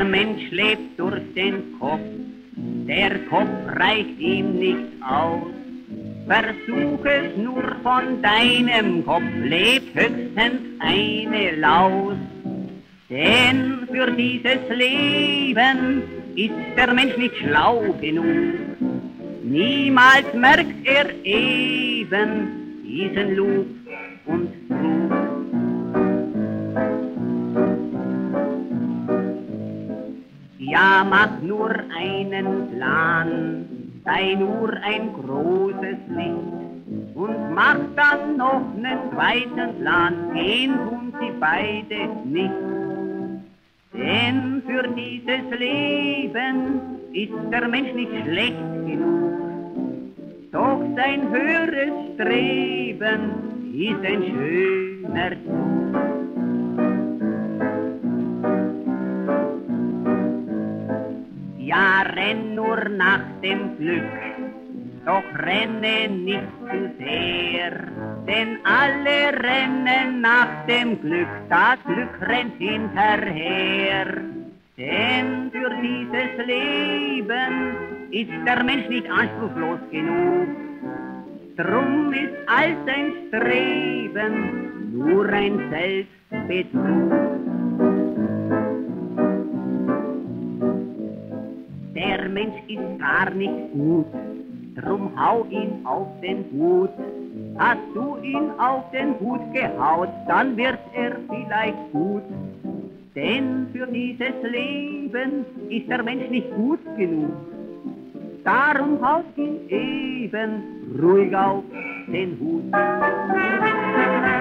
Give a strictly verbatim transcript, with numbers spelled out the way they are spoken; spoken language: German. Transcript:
Mensch lebt durch den Kopf, der Kopf reicht ihm nicht aus. Versuch es nur von deinem Kopf, lebt höchstens eine Laus. Denn für dieses Leben ist der Mensch nicht schlau genug. Niemals merkt er eben diesen Lug und Trug. Ja, mach nur einen Plan, sei nur ein großes Licht und mach dann noch einen zweiten Plan, gehen tun sie beide nicht. Denn für dieses Leben ist der Mensch nicht schlecht genug, doch sein höheres Streben ist ein schöner Zug. Ja, renn nur nach dem Glück, doch renne nicht zu sehr, denn alle rennen nach dem Glück, das Glück rennt hinterher. Denn für dieses Leben ist der Mensch nicht anspruchslos genug, drum ist all sein Streben nur ein Selbstbetrug. Der Mensch ist gar nicht gut, drum hau ihn auf den Hut. Hast du ihn auf den Hut gehaut, dann wird er vielleicht gut. Denn für dieses Leben ist der Mensch nicht gut genug. Darum haut ihn eben ruhig auf den Hut.